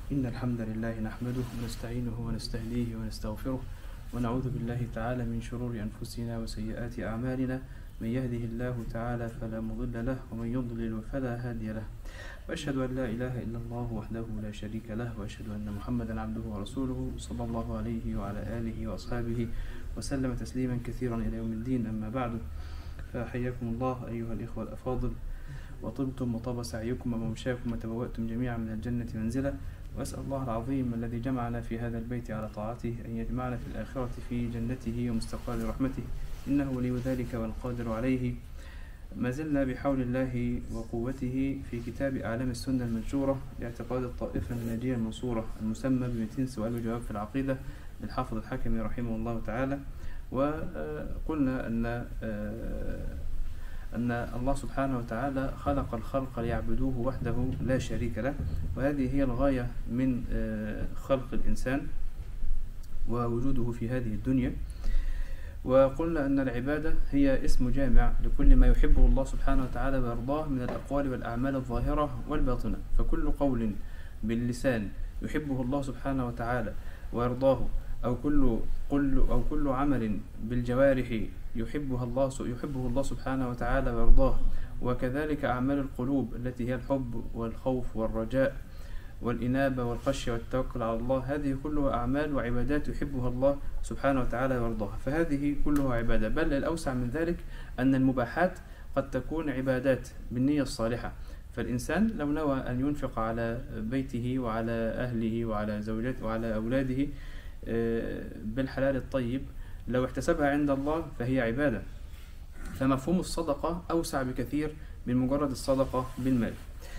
إن الحمد لله نحمده ونستعينه ونستهديه ونستغفره ونعوذ بالله تعالى من شرور أنفسنا وسيئات أعمالنا. من يهده الله تعالى فلا مضل له ومن يضلل فلا هادي له، وأشهد أن لا إله إلا الله وحده لا شريك له، وأشهد أن محمدا عبده ورسوله صلى الله عليه وعلى آله وأصحابه وسلم تسليما كثيرا إلى يوم الدين. أما بعد، فحياكم الله أيها الإخوة الأفاضل، وطبتم وطاب سعيكم وممشاكم وتبوأتم جميعا من الجنة منزلا، وأسأل الله العظيم الذي جمعنا في هذا البيت على طاعته أن يجمعنا في الآخرة في جنته ومستقر رحمته، إنه ولي ذلك والقادر عليه. ما زلنا بحول الله وقوته في كتاب أعلام السنة المنشورة لاعتقاد الطائفة الناجية المنصورة، المسمى ب200 سؤال وجواب في العقيدة للحافظ الحكمي رحمه الله تعالى. وقلنا أن الله سبحانه وتعالى خلق الخلق ليعبدوه وحده لا شريك له، وهذه هي الغاية من خلق الإنسان ووجوده في هذه الدنيا. وقلنا أن العبادة هي اسم جامع لكل ما يحبه الله سبحانه وتعالى ويرضاه من الأقوال والأعمال الظاهرة والباطنة، فكل قول باللسان يحبه الله سبحانه وتعالى ويرضاه، أو كل عمل بالجوارح يحبه الله سبحانه وتعالى ويرضاه، وكذلك أعمال القلوب التي هي الحب والخوف والرجاء والإنابة والخشية والتوكل على الله، هذه كلها أعمال وعبادات يحبها الله سبحانه وتعالى ويرضاها، فهذه كلها عبادة. بل الأوسع من ذلك أن المباحات قد تكون عبادات بالنية الصالحة، فالإنسان لو نوى أن ينفق على بيته وعلى أهله وعلى زوجته وعلى أولاده بالحلال الطيب، لو احتسبها عند الله فهي عبادة. فمفهوم الصدقة أوسع بكثير من مجرد الصدقة بالمال.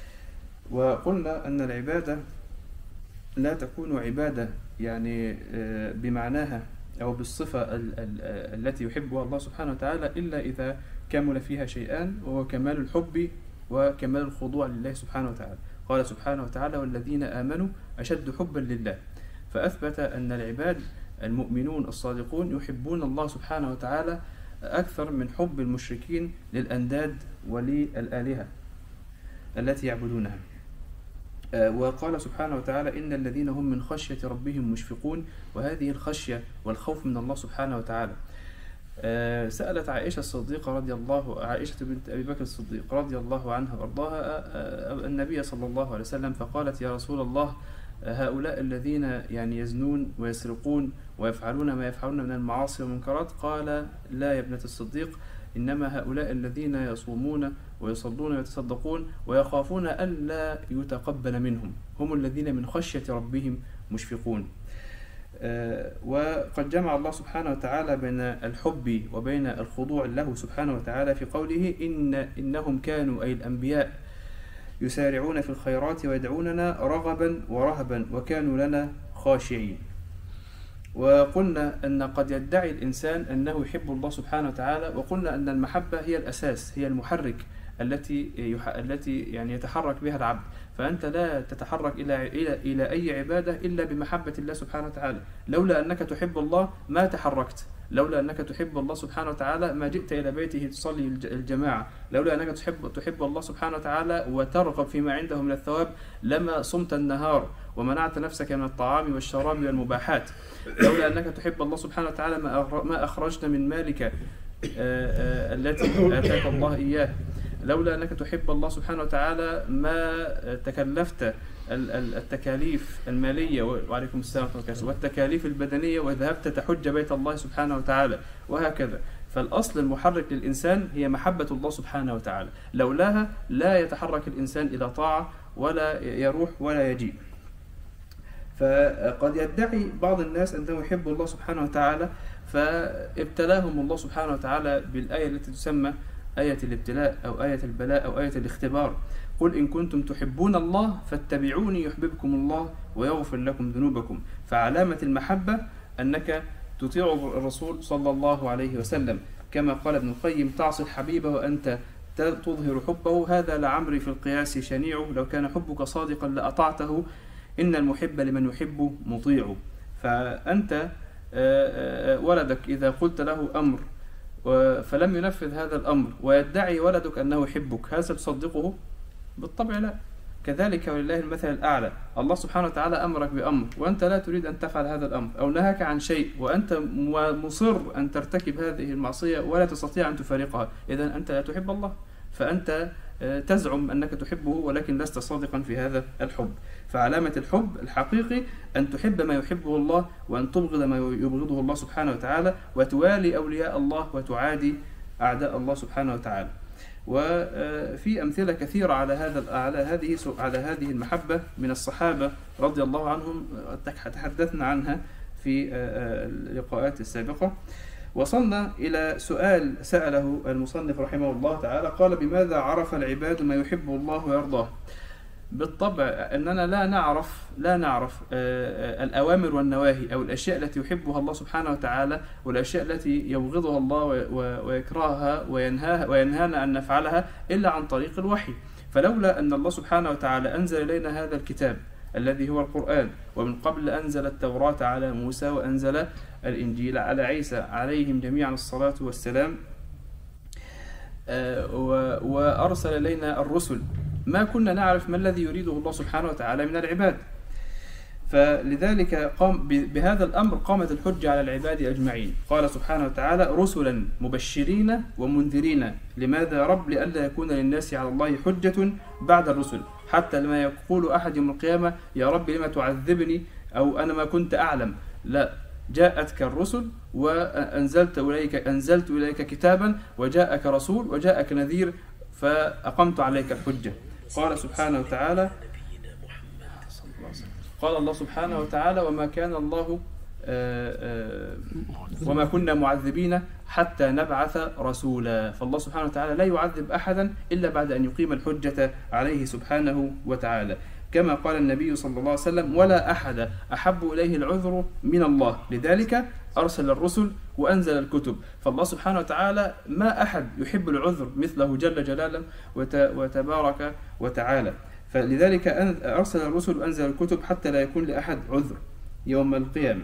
وقلنا أن العبادة لا تكون عبادة يعني بمعناها أو بالصفة التي يحبها الله سبحانه وتعالى إلا إذا كمل فيها شيئان، وهو كمال الحب وكمال الخضوع لله سبحانه وتعالى. قال سبحانه وتعالى: والذين آمنوا أشد حبا لله، فأثبت أن العباد المؤمنون الصادقون يحبون الله سبحانه وتعالى أكثر من حب المشركين للأنداد وللآلهة التي يعبدونها. وقال سبحانه وتعالى: إن الذين هم من خشية ربهم مشفقون، وهذه الخشية والخوف من الله سبحانه وتعالى. سألت عائشة بنت أبي بكر الصديق رضي الله عنها وأرضاها النبي صلى الله عليه وسلم، فقالت: يا رسول الله، هؤلاء الذين يعني يزنون ويسرقون ويفعلون ما يفعلون من المعاصي والمنكرات؟ قال: لا يا ابنة الصديق، إنما هؤلاء الذين يصومون ويصلون ويتصدقون ويخافون ألا يتقبل منهم، هم الذين من خشية ربهم مشفقون. وقد جمع الله سبحانه وتعالى بين الحب وبين الخضوع له سبحانه وتعالى في قوله: إنهم كانوا أي الأنبياء يسارعون في الخيرات ويدعوننا رغبا ورهبا وكانوا لنا خاشعين. وقلنا أن قد يدعي الإنسان أنه يحب الله سبحانه وتعالى، وقلنا أن المحبة هي الأساس، هي المحرك التي يعني يتحرك بها العبد، فأنت لا تتحرك إلى أي عبادة إلا بمحبة الله سبحانه وتعالى. لولا أنك تحب الله ما تحركت، لولا أنك تحب الله سبحانه وتعالى ما جئت إلى بيته تصلي الجماعة، لولا أنك تحب الله سبحانه وتعالى وترغب فيما عنده من الثواب لما صمت النهار ومنعت نفسك من الطعام والشراب والمباحات، لولا أنك تحب الله سبحانه وتعالى ما أخرجت من مالك التي آتاك الله إياه، لولا أنك تحب الله سبحانه وتعالى ما تكلفت التكاليف المالية وعليكم السلام والتكاليف البدنية وذهبت تحج بيت الله سبحانه وتعالى، وهكذا. فالأصل المحرك للإنسان هي محبة الله سبحانه وتعالى، لولاها لا يتحرك الإنسان إلى طاعة ولا يروح ولا يجيء. فقد يدعي بعض الناس أنه يحب الله سبحانه وتعالى، فابتلاهم الله سبحانه وتعالى بالآية التي تسمى آية الابتلاء أو آية البلاء أو آية الاختبار: قل إن كنتم تحبون الله فاتبعوني يحببكم الله ويغفر لكم ذنوبكم. فعلامة المحبة أنك تطيع الرسول صلى الله عليه وسلم، كما قال ابن القيم: تعصي الحبيب وأنت تظهر حبه، هذا لعمري في القياس شنيع، لو كان حبك صادقا لأطعته، إن المحب لمن يحب مطيع. فأنت ولدك إذا قلت له أمر فلم ينفذ هذا الأمر ويدعي ولدك أنه يحبك، هل ستصدقه؟ بالطبع لا. كذلك ولله المثل الأعلى. الله سبحانه وتعالى أمرك بأمر وأنت لا تريد أن تفعل هذا الأمر، أو نهاك عن شيء وأنت مصر أن ترتكب هذه المعصية ولا تستطيع أن تفارقها، إذن أنت لا تحب الله، فأنت تزعم أنك تحبه ولكن لست صادقا في هذا الحب. فعلامة الحب الحقيقي أن تحب ما يحبه الله، وأن تبغض ما يبغضه الله سبحانه وتعالى، وتوالي أولياء الله وتعادي أعداء الله سبحانه وتعالى. وفي أمثلة كثيرة على هذه المحبة من الصحابة رضي الله عنهم، تحدثنا عنها في اللقاءات السابقة. وصلنا إلى سؤال سأله المصنف رحمه الله تعالى، قال: بماذا عرف العباد ما يحب الله ويرضاه؟ بالطبع أننا لا نعرف الأوامر والنواهي أو الأشياء التي يحبها الله سبحانه وتعالى والأشياء التي يبغضها الله ويكرهها وينهانا أن نفعلها إلا عن طريق الوحي. فلولا أن الله سبحانه وتعالى أنزل إلينا هذا الكتاب الذي هو القرآن، ومن قبل أنزل التوراة على موسى وأنزل الإنجيل على عيسى عليهم جميعا الصلاة والسلام، وأرسل إلينا الرسل، ما كنا نعرف ما الذي يريده الله سبحانه وتعالى من العباد. فلذلك بهذا الأمر قامت الحجة على العباد أجمعين. قال سبحانه وتعالى: رسلا مبشرين ومنذرين. لماذا يا رب؟ لئلا يكون للناس على الله حجة بعد الرسل، حتى لما يقول أحد يوم القيامة: يا رب لما تعذبني، أو أنا ما كنت أعلم. لا، جاءتك الرسل وأنزلت إليك كتابا، وجاءك رسول وجاءك نذير، فأقمت عليك الحجة. قال سبحانه وتعالى، قال الله سبحانه وتعالى: وما كنا معذبين حتى نبعث رسولا. فالله سبحانه وتعالى لا يعذب أحدا إلا بعد أن يقيم الحجة عليه سبحانه وتعالى، كما قال النبي صلى الله عليه وسلم: ولا أحد أحب إليه العذر من الله، لذلك أرسل الرسل وأنزل الكتب. فالله سبحانه وتعالى ما أحد يحب العذر مثله جل جلاله وتبارك وتعالى، فلذلك أرسل الرسل وأنزل الكتب حتى لا يكون لأحد عذر يوم القيامة.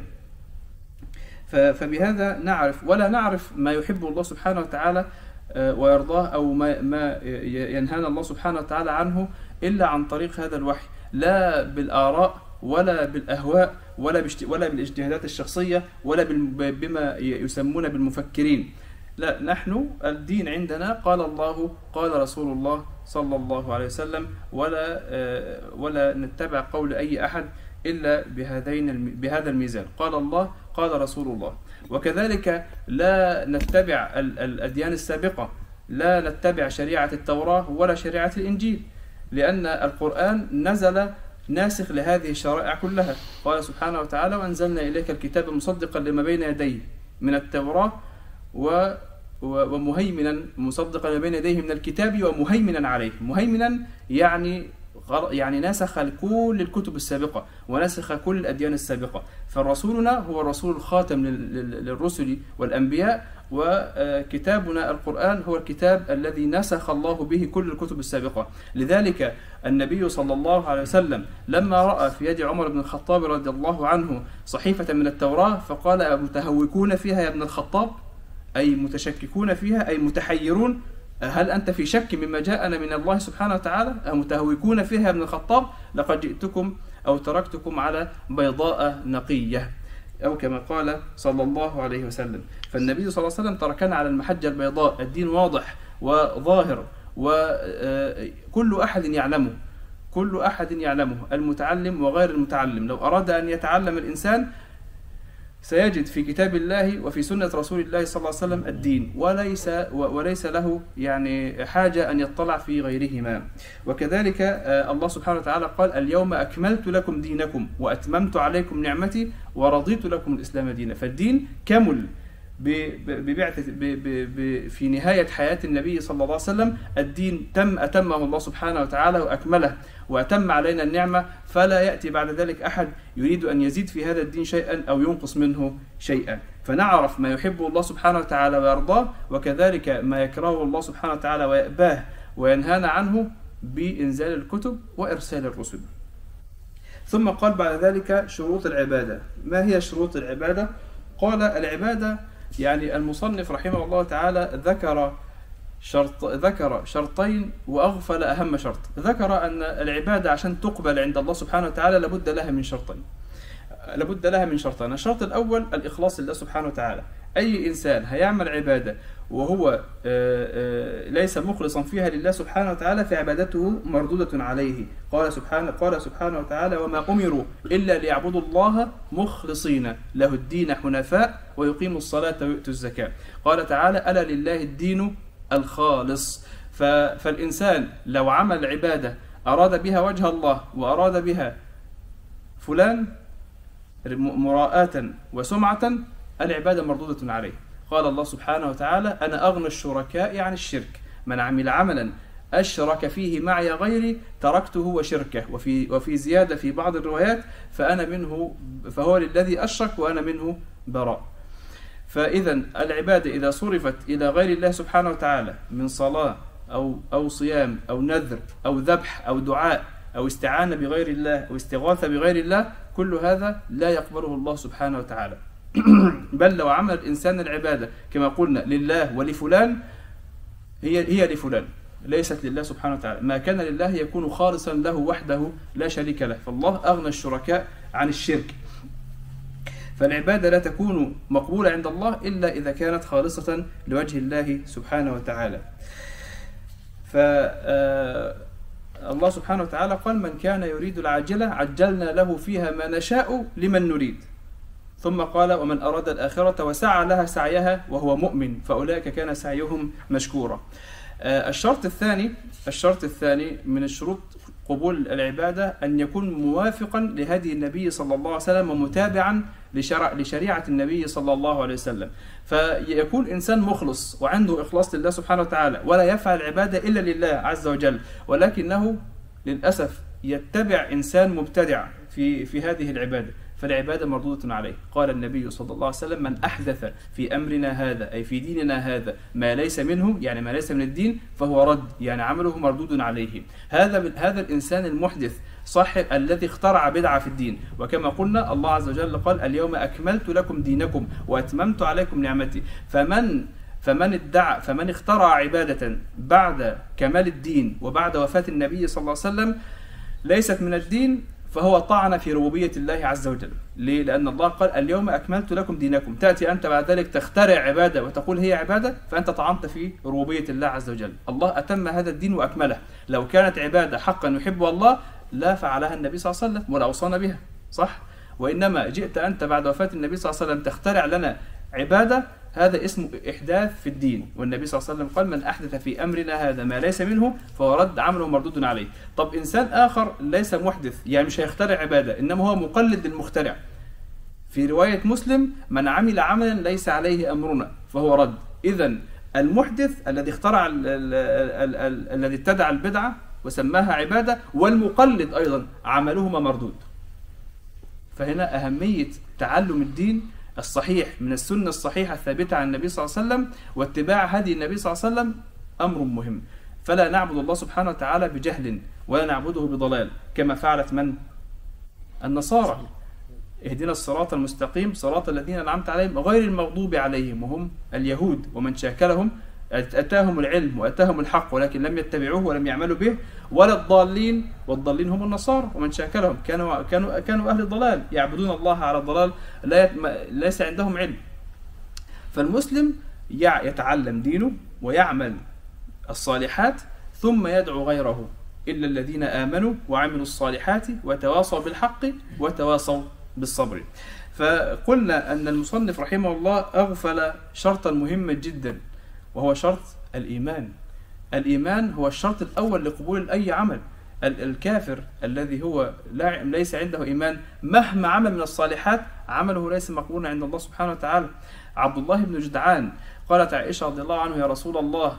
فبهذا نعرف، ولا نعرف ما يحب الله سبحانه وتعالى ويرضاه، أو ما ينهانا الله سبحانه وتعالى عنه إلا عن طريق هذا الوحي، لا بالآراء ولا بالأهواء ولا بالاجتهادات الشخصية ولا بما يسمون بالمفكرين. لا، نحن الدين عندنا قال الله قال رسول الله صلى الله عليه وسلم، ولا نتبع قول أي أحد إلا بهذا الميزان، قال الله قال رسول الله. وكذلك لا نتبع الأديان السابقة، لا نتبع شريعة التوراة ولا شريعة الإنجيل، لأن القرآن نزل ناسخ لهذه الشرائع كلها. قال سبحانه وتعالى: وأنزلنا إليك الكتاب مصدقا لما بين يديه من التوراة ومهيمنا، مصدقا لما بين يديه من الكتاب ومهيمنا عليه. مهيمنا يعني نسخ كل الكتب السابقة ونسخ كل الأديان السابقة. فرسولنا هو الرسول الخاتم للرسل والأنبياء، وكتابنا القرآن هو الكتاب الذي نسخ الله به كل الكتب السابقة. لذلك النبي صلى الله عليه وسلم لما رأى في يد عمر بن الخطاب رضي الله عنه صحيفة من التوراة فقال: متهوكون فيها يا ابن الخطاب، أي متشككون فيها، أي متحيرون، هل أنت في شك مما جاءنا من الله سبحانه وتعالى؟ متهوكون فيها يا ابن الخطاب، لقد جئتكم أو تركتكم على بيضاء نقية، أو كما قال صلى الله عليه وسلم. فالنبي صلى الله عليه وسلم تركنا على المحجة البيضاء، الدين واضح وظاهر وكل أحد يعلمه، المتعلم وغير المتعلم. لو أراد أن يتعلم الإنسان سيجد في كتاب الله وفي سنة رسول الله صلى الله عليه وسلم الدين، وليس له يعني حاجة أن يطلع في غيرهما. وكذلك الله سبحانه وتعالى قال: اليوم أكملت لكم دينكم وأتممت عليكم نعمتي ورضيت لكم الإسلام دينا. فالدين كمل في نهاية حياة النبي صلى الله عليه وسلم. الدين أتمه الله سبحانه وتعالى وأكمله وأتم علينا النعمة، فلا يأتي بعد ذلك أحد يريد أن يزيد في هذا الدين شيئا أو ينقص منه شيئا. فنعرف ما يحبه الله سبحانه وتعالى ويرضاه، وكذلك ما يكرهه الله سبحانه وتعالى ويأباه وينهانا عنه بإنزال الكتب وإرسال الرسل. ثم قال بعد ذلك: شروط العبادة. ما هي شروط العبادة؟ قال: العبادة يعني المصنف رحمه الله تعالى ذكر ذكر شرطين وأغفل أهم شرط. ذكر أن العبادة عشان تقبل عند الله سبحانه وتعالى لابد لها من شرطين. الشرط الأول الإخلاص لله سبحانه وتعالى. أي إنسان هيعمل عبادة وهو ليس مخلصا فيها لله سبحانه وتعالى فعبادته مردودة عليه. قال سبحانه وتعالى: وما أمروا إلا ليعبدوا الله مخلصين له الدين حنفاء ويقيموا الصلاة ويؤتوا الزكاة. قال تعالى: ألا لله الدين الخالص. فالإنسان لو عمل عبادة أراد بها وجه الله وأراد بها فلان مراءة وسمعة، العبادة مردودة عليه. قال الله سبحانه وتعالى: أنا أغنى الشركاء عن الشرك، من عمل عملا أشرك فيه معي غيري تركته وشركه. وفي زيادة في بعض الروايات: فهو للذي أشرك وأنا منه براء. فإذا العبادة إذا صرفت إلى غير الله سبحانه وتعالى من صلاة أو صيام أو نذر أو ذبح أو دعاء أو استعانة بغير الله أو استغاثة بغير الله، كل هذا لا يقبله الله سبحانه وتعالى. بل لو عمل الإنسان العبادة كما قلنا لله ولفلان، هي لفلان ليست لله سبحانه وتعالى. ما كان لله يكون خالصا له وحده لا شريك له، فالله أغنى الشركاء عن الشرك. فالعبادة لا تكون مقبولة عند الله إلا إذا كانت خالصة لوجه الله سبحانه وتعالى. الله سبحانه وتعالى قال: من كان يريد العاجلة عجلنا له فيها ما نشاء لمن نريد. ثم قال: ومن أراد الآخرة وسعى لها سعيها وهو مؤمن فأولئك كان سعيهم مشكورا. الشرط الثاني من الشروط قبول العبادة أن يكون موافقا لهدي النبي صلى الله عليه وسلم ومتابعا لشريعة النبي صلى الله عليه وسلم. فيكون إنسان مخلص وعنده إخلاص لله سبحانه وتعالى ولا يفعل العبادة إلا لله عز وجل، ولكنه للأسف يتبع إنسان مبتدع في هذه العبادة، فالعبادة مردودة عليه. قال النبي صلى الله عليه وسلم: من أحدث في أمرنا هذا أي في ديننا هذا ما ليس منه، يعني ما ليس من الدين، فهو رد، يعني عمله مردود عليه. هذا الإنسان المحدث صاحب الذي اخترع بدعة في الدين. وكما قلنا الله عز وجل قال: اليوم أكملت لكم دينكم وأتممت عليكم نعمتي. فمن اخترع عبادة بعد كمال الدين وبعد وفاة النبي صلى الله عليه وسلم ليست من الدين، فهو طعن في ربوبية الله عز وجل. ليه؟ لأن الله قال: اليوم أكملت لكم دينكم. تأتي أنت بعد ذلك تخترع عبادة وتقول هي عبادة، فأنت طعنت في ربوبية الله عز وجل. الله أتم هذا الدين وأكمله. لو كانت عبادة حقا يحبها الله لا فعلها النبي صلى الله عليه وسلم ولا أوصانا بها، صح؟ وإنما جئت أنت بعد وفاة النبي صلى الله عليه وسلم تخترع لنا عبادة، هذا اسمه إحداث في الدين. والنبي صلى الله عليه وسلم قال: من أحدث في أمرنا هذا ما ليس منه فهو رد، عمله مردود عليه. طب إنسان آخر ليس محدث، يعني مش هيخترع عبادة إنما هو مقلد للمخترع. في رواية مسلم: من عمل عملا ليس عليه أمرنا فهو رد. إذن المحدث الذي اخترع الذي ابتدع البدعة وسماها عبادة، والمقلد أيضا عملهما مردود. فهنا أهمية تعلم الدين الصحيح من السنة الصحيحة الثابتة عن النبي صلى الله عليه وسلم واتباع هدي النبي صلى الله عليه وسلم أمر مهم. فلا نعبد الله سبحانه وتعالى بجهل ولا نعبده بضلال كما فعلت من؟ النصارى. اهدنا الصراط المستقيم صراط الذين أنعمت عليهم غير المغضوب عليهم، وهم اليهود ومن شاكلهم. أتاهم العلم وأتاهم الحق ولكن لم يتبعوه ولم يعملوا به، ولا الضالين، والضالين هم النصارى ومن شاكلهم. كانوا أهل الضلال يعبدون الله على الضلال، ليس عندهم علم. فالمسلم يتعلم دينه ويعمل الصالحات ثم يدعو غيره، إلا الذين آمنوا وعملوا الصالحات وتواصوا بالحق وتواصوا بالصبر. فقلنا أن المصنف رحمه الله أغفل شرطا مهما جدا، وهو شرط الإيمان. الإيمان هو الشرط الأول لقبول أي عمل. الكافر الذي هو ليس عنده إيمان مهما عمل من الصالحات عمله ليس مقبولا عند الله سبحانه وتعالى. عبد الله بن جدعان قالت عائشة رضي الله عنه: يا رسول الله،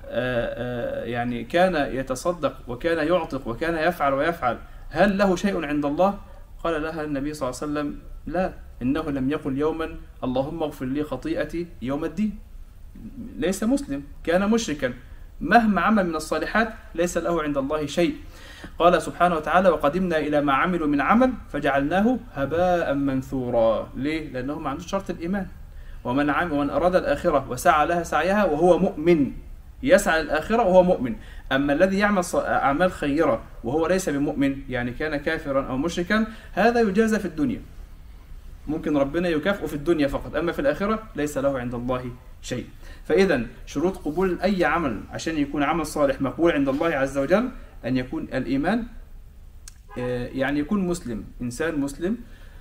يعني كان يتصدق وكان يعتق وكان يفعل ويفعل، هل له شيء عند الله؟ قال لها النبي صلى الله عليه وسلم: لا، إنه لم يقل يوما اللهم اغفر لي خطيئتي يوم الدين. ليس مسلم، كان مشركا، مهما عمل من الصالحات ليس له عند الله شيء. قال سبحانه وتعالى: وقدمنا إلى ما عملوا من عمل فجعلناه هباء منثورا. ليه؟ لأنه ما عنده شرط الإيمان. ومن أراد الآخرة وسعى لها سعيها وهو مؤمن، يسعى للآخرة وهو مؤمن. أما الذي يعمل أعمال خيرة وهو ليس بمؤمن، يعني كان كافرا أو مشركا، هذا يجازى في الدنيا، ممكن ربنا يكافئه في الدنيا فقط، أما في الآخرة ليس له عند الله شيء. فإذا شروط قبول أي عمل عشان يكون عمل صالح مقبول عند الله عز وجل أن يكون الإيمان، يعني يكون مسلم، إنسان مسلم.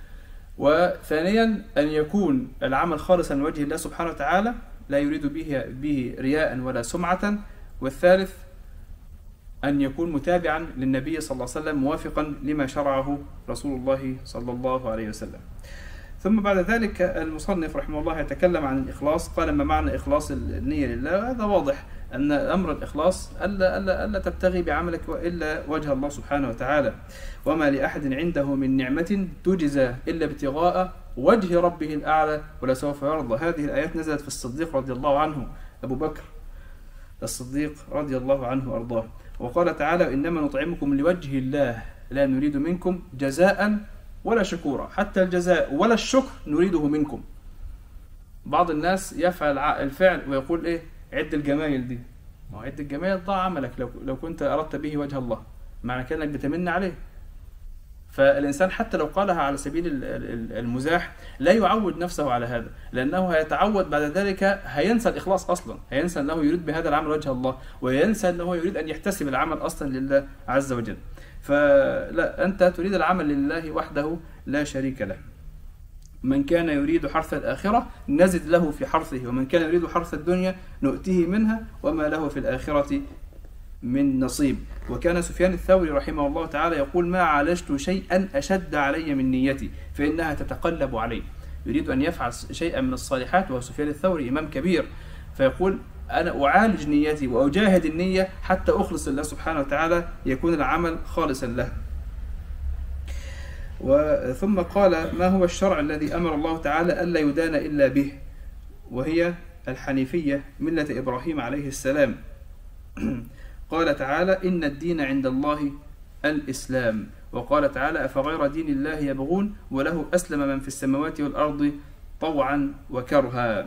وثانيا أن يكون العمل خالصا لوجه الله سبحانه وتعالى، لا يريد به رياء ولا سمعة. والثالث أن يكون متابعا للنبي صلى الله عليه وسلم، موافقا لما شرعه رسول الله صلى الله عليه وسلم. ثم بعد ذلك المصنف رحمه الله يتكلم عن الإخلاص. قال: ما معنى إخلاص النية لله؟ هذا واضح أن أمر الإخلاص ألا تبتغي بعملك إلا وجه الله سبحانه وتعالى. وما لأحد عنده من نعمة تجزى إلا ابتغاء وجه ربه الأعلى ولسوف يرضى. هذه الآيات نزلت في الصديق رضي الله عنه، أبو بكر الصديق رضي الله عنه وأرضاه. وقال تعالى: إنما نطعمكم لوجه الله لا نريد منكم جزاء ولا شكورا. حتى الجزاء ولا الشكر نريده منكم. بعض الناس يفعل الفعل ويقول إيه؟ عد الجمايل دي. ما هو عد الجمايل ضاع عملك لو كنت أردت به وجه الله، معنى كأنك بتمن عليه. فالإنسان حتى لو قالها على سبيل المزاح لا يعود نفسه على هذا، لأنه هيتعود بعد ذلك، هينسى الإخلاص أصلا، هينسى أنه يريد بهذا العمل وجه الله، وينسى أنه يريد أن يحتسب العمل أصلا لله عز وجل. فلا، أنت تريد العمل لله وحده لا شريك له. من كان يريد حرث الآخرة نزد له في حرثه، ومن كان يريد حرث الدنيا نؤتيه منها وما له في الآخرة من نصيب. وكان سفيان الثوري رحمه الله تعالى يقول: ما عالجت شيئا أشد علي من نيتي فإنها تتقلب علي. يريد أن يفعل شيئا من الصالحات، وهو سفيان الثوري إمام كبير، فيقول: أنا أعالج نيتي وأجاهد النية حتى أخلص الله سبحانه وتعالى، يكون العمل خالصا له. ثم قال: ما هو الشرع الذي أمر الله تعالى ألا يدان إلا به؟ وهي الحنيفية، ملة إبراهيم عليه السلام. قال تعالى: إن الدين عند الله الإسلام. وقال تعالى: أفغير دين الله يبغون وله أسلم من في السماوات والأرض طوعا وكرها.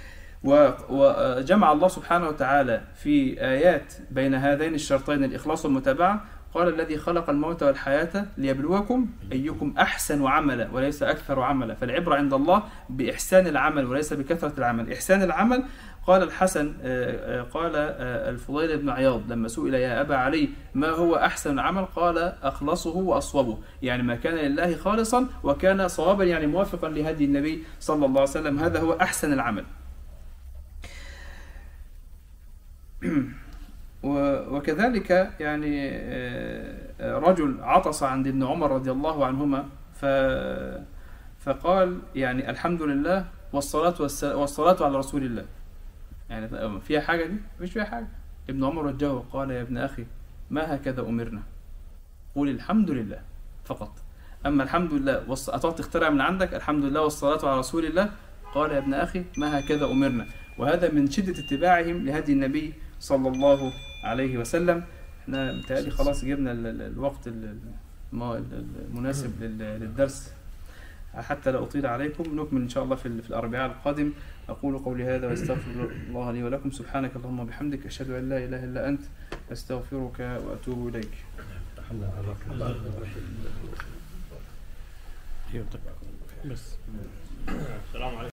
وجمع الله سبحانه وتعالى في آيات بين هذين الشرطين، الإخلاص والمتابعة. قال: الذي خلق الموت والحياة ليبلوكم أيكم أحسن عملا وليس أكثر عملا. فالعبرة عند الله بإحسان العمل وليس بكثرة العمل. إحسان العمل، قال الحسن، قال الفضيل بن عياض لما سئل: يا أبا علي ما هو أحسن العمل؟ قال: أخلصه وأصوبه، يعني ما كان لله خالصا وكان صوابا، يعني موافقا لهدي النبي صلى الله عليه وسلم، هذا هو أحسن العمل. وكذلك يعني رجل عطس عند ابن عمر رضي الله عنهما، فقال: يعني الحمد لله والصلاة على رسول الله، يعني فيها حاجة دي؟ مش فيها حاجة. ابن عمر وجهه وقال: يا ابن أخي ما هكذا أمرنا، قول الحمد لله فقط. أما الحمد لله أتعطي تخترع من عندك الحمد لله والصلاة على رسول الله، قال: يا ابن أخي ما هكذا أمرنا. وهذا من شدة اتباعهم لهدي النبي صلى الله عليه وسلم. احنا متهيألي خلاص جبنا الوقت المناسب للدرس، حتى لا أطيل عليكم. نكمل إن شاء الله في الأربعاء القادم. أقول قولي هذا وأستغفر الله لي ولكم. سبحانك اللهم وبحمدك، أشهد أن لا إله إلا أنت، أستغفرك وأتوب إليك. بس السلام عليكم.